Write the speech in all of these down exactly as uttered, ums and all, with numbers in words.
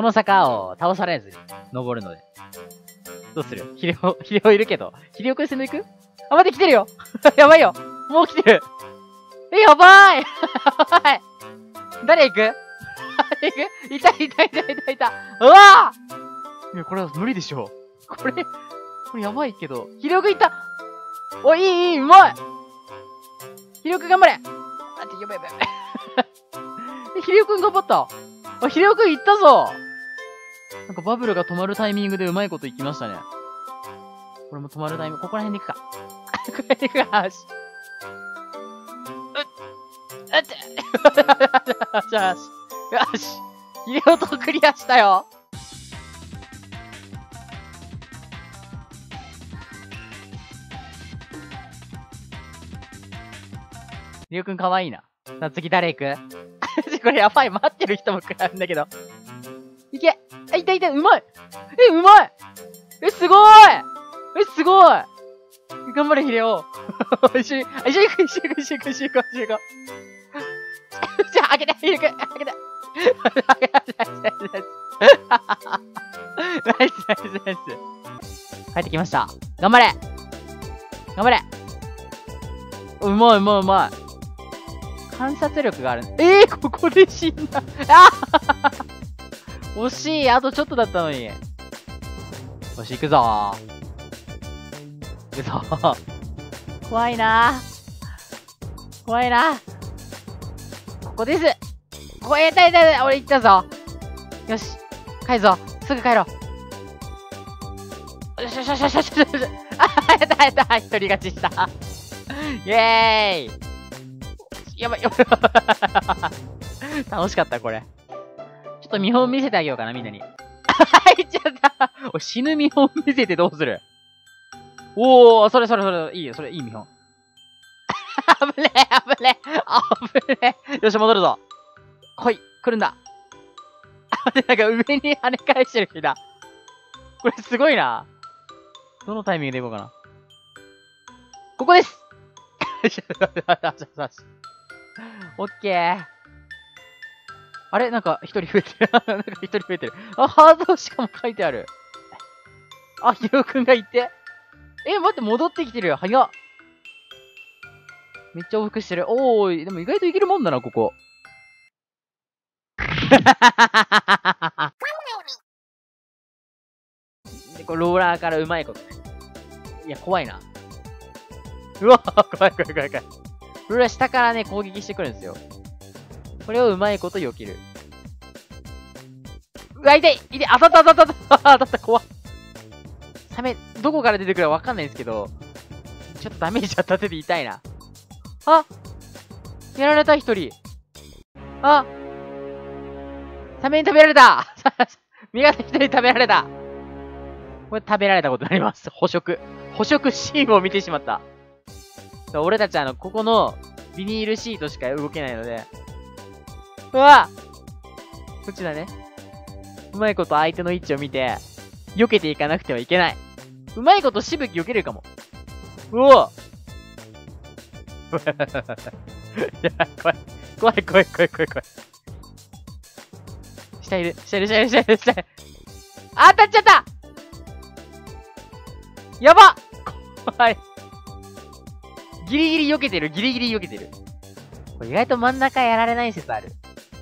の坂を倒されずに登るので。どうする？ヒレオ、ヒレオいるけど。ヒレオくん戦闘行く？あ、待って、来てるよやばいよもう来てるえ、やばいやばい誰行く行くいたいたいたいたいたうわぁいや、これは無理でしょ。これ、これやばいけど。ヒレオくんいったお、いいいい、うまいヒレオくん頑張れあ、ちょ、やばいやばいやばいえ、ヒレオくん頑張ったあ、ヒレオくん行ったぞなんかバブルが止まるタイミングでうまいこといきましたね。これも止まるタイミング、ここら辺で行くか。ここら辺で行くか。よし。うっ、うってよしよし。よし。ヒレオとクリアしたよ。ヒレオくんかわいいな。さあ次誰行くこれやばい。待ってる人も食らうんだけど。いけあ、いたいたうまいえ、うまいえ、すごーいえ、すごい頑張れ、ヒレオ一緒に、一緒に行く、一緒に行く、一緒に行く、一緒に行く、一緒に行く。じゃあ、開けて、ヒレオくん、開けて。開けて、ナイス、ナイス、ナイス。ナイス、ナイス、ナイス。帰ってきました。頑張れ頑張れうまい、うまい、うまい。観察力がある。えー、ここで死んだ。あ惜しいあとちょっとだったのに。よし、行くぞー。行くぞー。怖いなー。怖いなー。ここです。ここ、えー、たいたいたい。俺行ったぞ。よし。帰るぞ。すぐ帰ろう。よしよしよしよしよしよし。あ、やったやった。一人勝ちした。イェーイ。やばい、やばい。楽しかった、これ。ちょっと見本見せてあげようかな、みんなに。入っちゃったお死ぬ見本見せてどうするおー、それそれそれ、いいよ、それいい見本。危ねえ、危ねえ、危ねえ。よし、戻るぞ。来い、来るんだ。なんか上に跳ね返してる人だ。これすごいな。どのタイミングで行こうかな。ここですオッケー。あれなんか一人増えてる。なんか一人増えてる。あ、ハードしかも書いてある。あ、ヒロくんがいて。え、待って、戻ってきてるよ。早っ。めっちゃ往復してる。おーい、でも意外といけるもんだな、ここ。で、これローラーからうまいことね。いや、怖いな。うわ怖い怖い怖い怖い。ローラー下からね、攻撃してくるんですよ。これをうまいこと避ける。うわ、痛い痛い当たった当たった当たった当たった怖っ。サメ、どこから出てくるかわかんないんですけど、ちょっとダメージ当たってて痛いな。あやられた一人。あサメに食べられた味方一人食べられたこれ食べられたことになります。捕食。捕食シーンを見てしまった。俺たちあの、ここのビニールシートしか動けないので。うわこっちだね。うまいこと相手の位置を見て、避けていかなくてはいけない。うまいことしぶき避けれるかも。うおいや、怖い。怖い怖い怖い怖い怖い。下いる、下いる、下いる、下いる、下いる。あ、当たっちゃったやば怖い。ギリギリ避けてる、ギリギリ避けてる。これ意外と真ん中やられない説ある。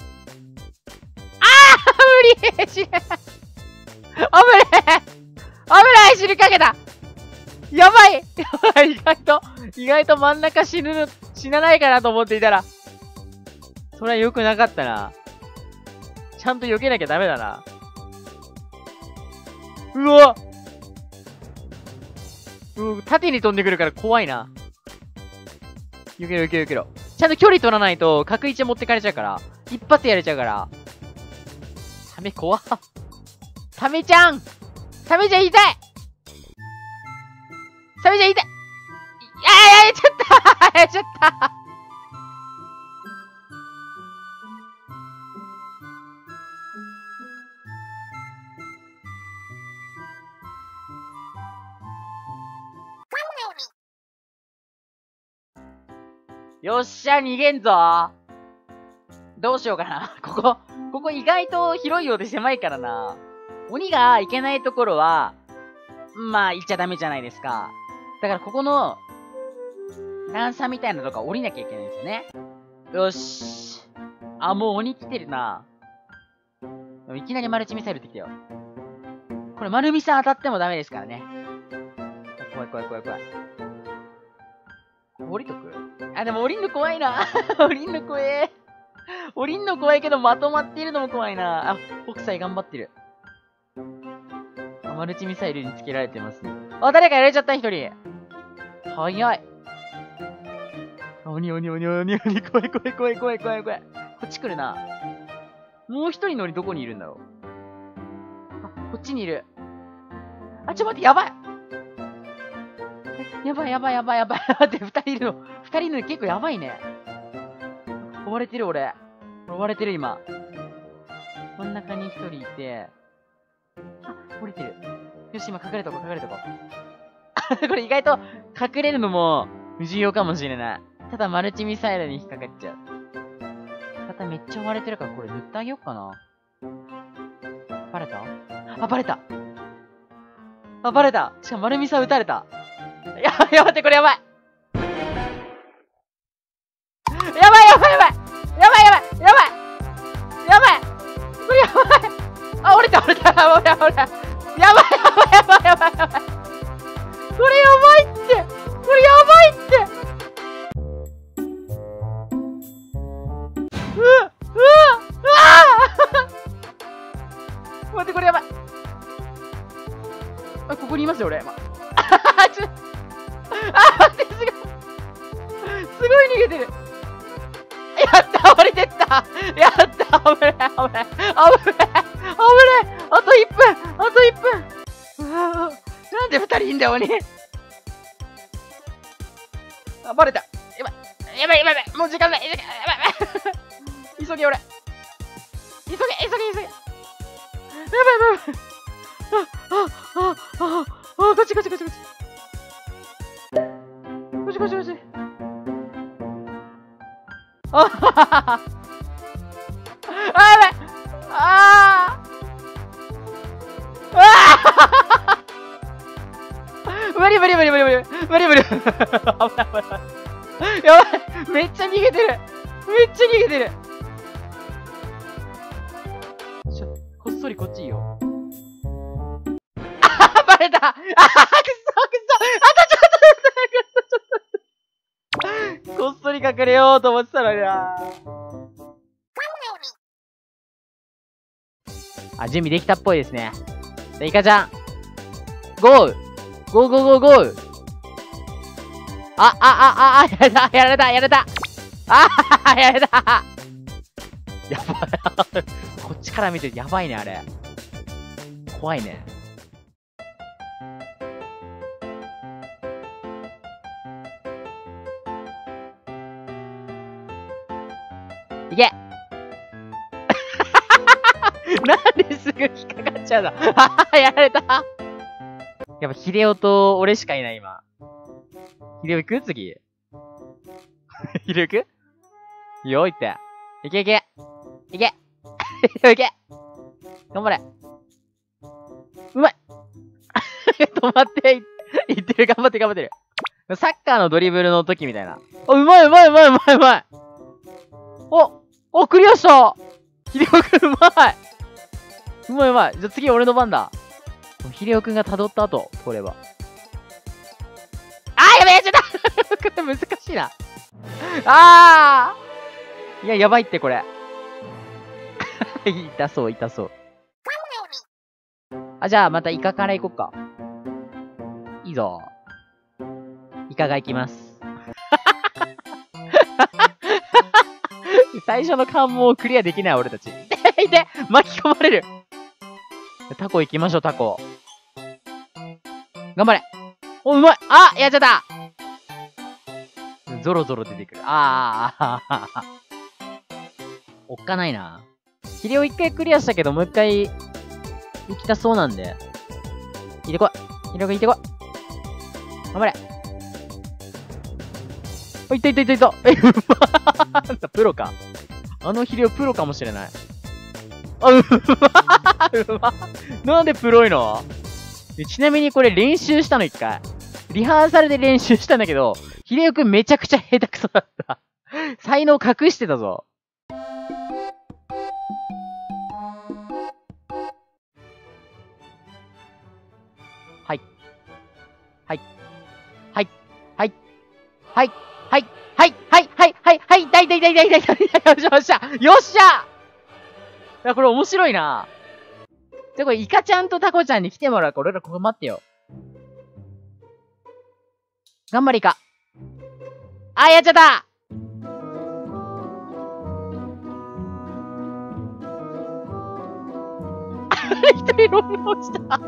あー無理死ぬ危ねえ危ない死にかけたやばいやばい意外と、意外と真ん中死ぬの、死なないかなと思っていたら。それは良くなかったな。ちゃんと避けなきゃダメだな。うわう縦に飛んでくるから怖いな。避けろ避けろ避けろ。ちゃんと距離取らないと角位置持ってかれちゃうから。一発やれちゃうから。サメ怖っ。サメちゃんサメちゃん痛いサメちゃん痛いああやっちゃったやっちゃったよっしゃ、逃げんぞどどうしようかな。ここ、ここ意外と広いようで狭いからな。鬼が行けないところは、まあ、行っちゃダメじゃないですか。だからここの、段差みたいなとこ降りなきゃいけないんですよね。よし。あ、もう鬼来てるな。いきなりマルチミサイルってきたよ。これ丸ミサ当たってもダメですからね。怖い怖い怖い怖い。降りとく？あ、でも降りんの怖いな。降りんの怖え。降りんの怖いけどまとまっているのも怖いな。あ、北斎頑張ってる。マルチミサイルにつけられてますね。あ、誰かやられちゃった一人。早い。鬼鬼鬼鬼鬼怖い怖い怖い怖い怖い怖い。こっち来るな。もう一人の鬼どこにいるんだろう。あ、こっちにいる。あ、ちょ、待って、やばい。やばいやばいやばいやばい。待って、二人いるの。二人いるの結構やばいね。追われてる俺。追われてる今。真ん中に一人いて。あ、降りてる。よし、今隠れとこう、隠れとこう。これ意外と隠れるのも重要かもしれない。ただマルチミサイルに引っかかっちゃう。まためっちゃ追われてるからこれ塗ってあげようかな。バレた？あ、バレた。あ、バレた。しかも丸ミサ撃たれた。やばい、やばいってこれやばい。やばいやばいやばいやばいやばいやばいやばいこれやばい。あ、折れた折れた。折れた折れた。やばいやばいやばいやばいやばい。これやばいって。これやばいって。うわうわうわ待って、これやばい。あ、ここにいますよ俺今。あ、ちょあ、待って、すごいすごい逃げてる。やった降りてったやった危ない危ない危ない危ないあといっぷんあといっぷんうわなんでふたりいんだよ鬼。あ、バレた。やばいやばいやばいやばいもう時間ないやばいやばい急げ俺急げ急げ急げやばいやばいやばいあああああこっちこっちこっちこっちこっちこっちこっちあはははあやばいああ無理無理無理無理無理無理無理危ない危ないやばいめっちゃ逃げてるめっちゃ逃げてるちょこっそりこっちいいよあバレたあくそくそあとちょっとこっそり隠れようと思ってたのにな。あ、準備できたっぽいですね。イカちゃん。ゴーゴーゴーゴーゴーあ、あ、あ、あ、やられた、やられた、やられたああ、やられたやばい。こっちから見てやばいね、あれ。怖いね。いけなんですぐ引っかかっちゃうのああ、やられたやっぱ、ヒデオと俺しかいない、今。ヒデオ行く次。ヒデオ行くいいよ、行って。いけいけいけヒデオ行け頑張れうまい止まって、いってる、頑張って頑張ってる。サッカーのドリブルの時みたいな。あ、うまいうまいうまいうまいうまいおお、クリアしたヒデオくんうまいうまいうまいじゃあ次俺の番だ。ヒデオくんが辿った後、通れば。あーやべえやっちゃったこれ難しいな。あーいや、やばいってこれ。痛そう、痛そう。あ、じゃあまたイカから行こっか。いいぞ。イカが行きます。最初の関門をクリアできない俺たち。いて巻き込まれるタコ行きましょう、タコ。頑張れお、うまいあやっちゃったゾロゾロ出てくる。あーあーあーおっかないな。ヒデオ一回クリアしたけど、もう一回行きたそうなんで。行ってこいヒデオくん行ってこい頑張れあ、いったいったいったいったえ、うまプロか。 あのヒレオプロかもしれない。あ、うまうまなんでプロいの？ちなみにこれ練習したの一回。リハーサルで練習したんだけど、ヒデオくんめちゃくちゃ下手くそだった。才能隠してたぞ。はい。はい。はい。はい。はい。はい。はい。はい。はい。はい。はい。だいだいだいだいだいだいだい。よっしゃよっしゃいや、これ面白いな。じゃ、これ、イカちゃんとタコちゃんに来てもらうから、俺らここ待ってよ。頑張りか。あ、やっちゃった一人ロール落ちた。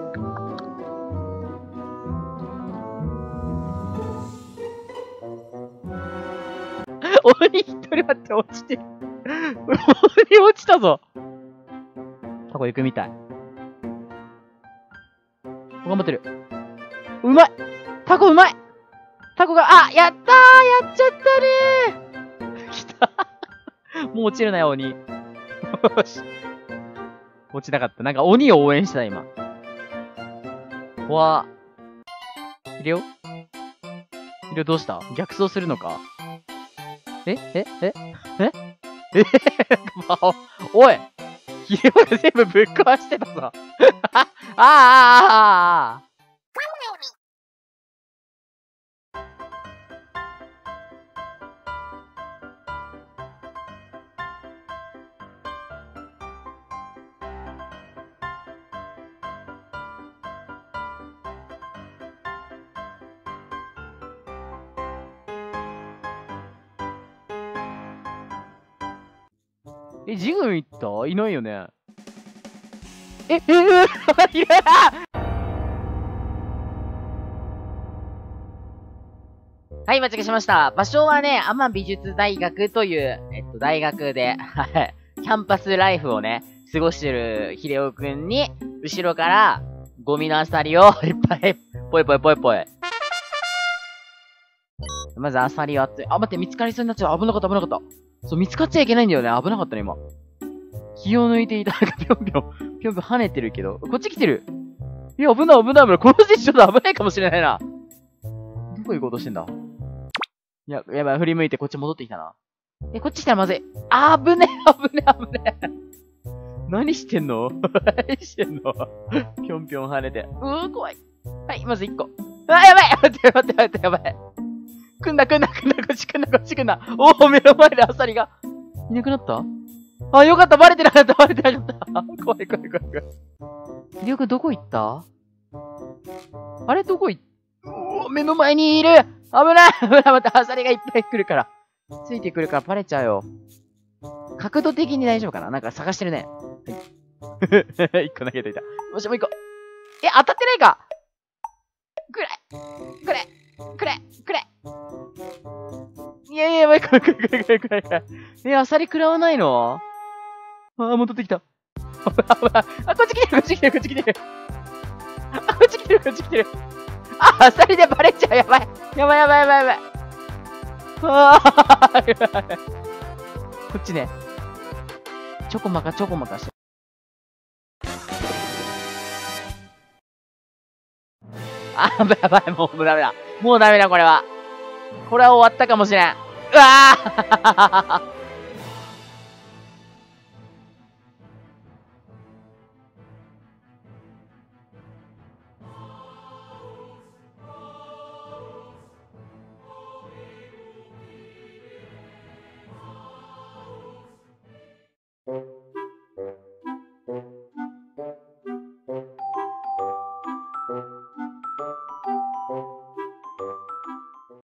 鬼一人待って落ちてる。鬼落ちたぞ。タコ行くみたい。頑張ってる。うまいタコうまいタコが、あ、やったーやっちゃったねー来たもう落ちるなよ、鬼。よし。落ちなかった。なんか鬼を応援した今。うわぁ。ヒレオヒレオどうした逆走するのかえええええおいヒレオが全部ぶっ壊してたぞ。ああああああえ、ジグン行ったいないよね。え、え、え、いやはい、間違えしました。場所はね、奄美美術大学という、えっと、大学で、はい、キャンパスライフをね、過ごしてるヒレオくんに、後ろから、ゴミのアサリをいっぱい、ぽいぽいぽいぽい。まずアサリを集め、あ、待って、見つかりそうになっちゃう。危なかった、危なかった。そう、見つかっちゃいけないんだよね。危なかったね、今。気を抜いていた。なんかぴょんぴょん、ぴょんぴょん跳ねてるけど。こっち来てる。いや、危ない、危ない、危ない。この時ちょっと危ないかもしれないな。どこ行こうとしてんだいや、やばい、振り向いてこっち戻ってきたな。え、こっち来たらまずい。あー、危ねえ、危ねえ、危ねえ。何してんの何してんのぴょんぴょん跳ねて。うー、怖い。はい、まず一個。あ、やばい待って、待って、待って、やばい。来んな、来んな、来んな、こっち来んな、こっち来んな。おー、目の前でアサリが。いなくなったあ、よかった、バレてなかった、バレてなかった。怖い、怖い、怖い、怖い。ひでおくんどこ行ったあれ、どこ行っおー、目の前にいる危ない危ないまたアサリがいっぱい来るから。ついてくるからバレちゃうよ。角度的に大丈夫かななんか探してるね。はい。一個投げといた。もしもう一個。え、当たってないかくれくれくれくれいやいや、やばい、くれくれくれくれくれくれ。え、アサリ食らわないのあー、戻ってきた。あ、こっち来てる、こっち来てる、こっち来てる。あ、こっち来てる、こっち来てる。あ、アサリでバレちゃう。やばい。やばいやばいやばいやばい。ああ、やばい。こっちね。ちょこまかちょこまかして。あ、やばいやばい。もうダメだ。もうダメだ、これは。これは終わったかもしれん。うわあ